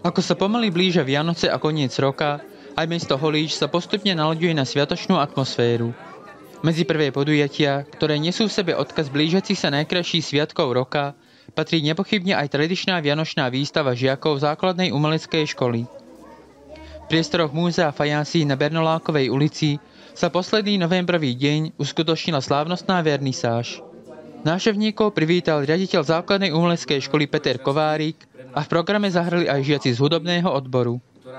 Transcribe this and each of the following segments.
Ako sa pomaly blížia Vianoce a koniec roka, aj mesto Holíč sa postupne nalaďuje na sviatočnú atmosféru. Medzi prvé podujatia, ktoré nesú v sebe odkaz blížiacich sa najkrajších sviatkov roka, patrí nepochybne aj tradičná vianočná výstava žiakov základnej umeleckej školy. V priestoroch Múzea fajásí na Bernolákovej ulici sa posledný novembrový deň uskutočnila slávnostná vernisáž. Návštevníkov privítal riaditeľ základnej umeleckej školy Peter Kovárik a v programe zahrali aj žiaci z hudobného odboru.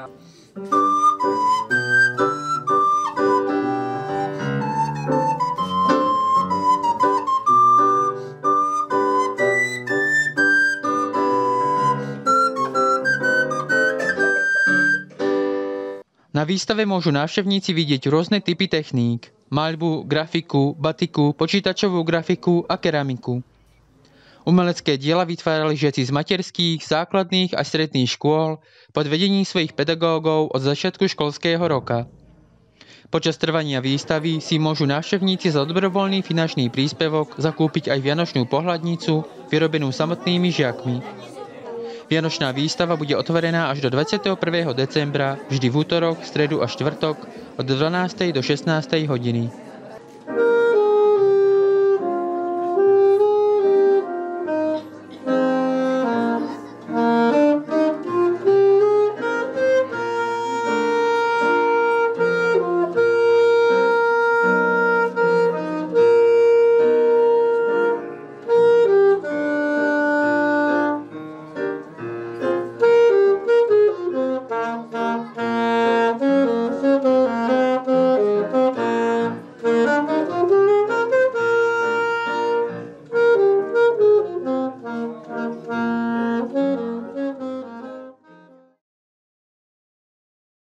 Na výstave môžu návštevníci vidieť rôzne typy techník: maľbu, grafiku, batiku, počítačovú grafiku a keramiku. Umelecké diela vytvárali žiaci z materských, základných a stredných škôl pod vedením svojich pedagógov od začiatku školského roka. Počas trvania výstavy si môžu návštevníci za dobrovoľný finančný príspevok zakúpiť aj vianočnú pohľadnicu vyrobenú samotnými žiakmi. Vianočná výstava bude otvorená až do 21. decembra, vždy v útorok, stredu a štvrtok od 12. do 16. hodiny.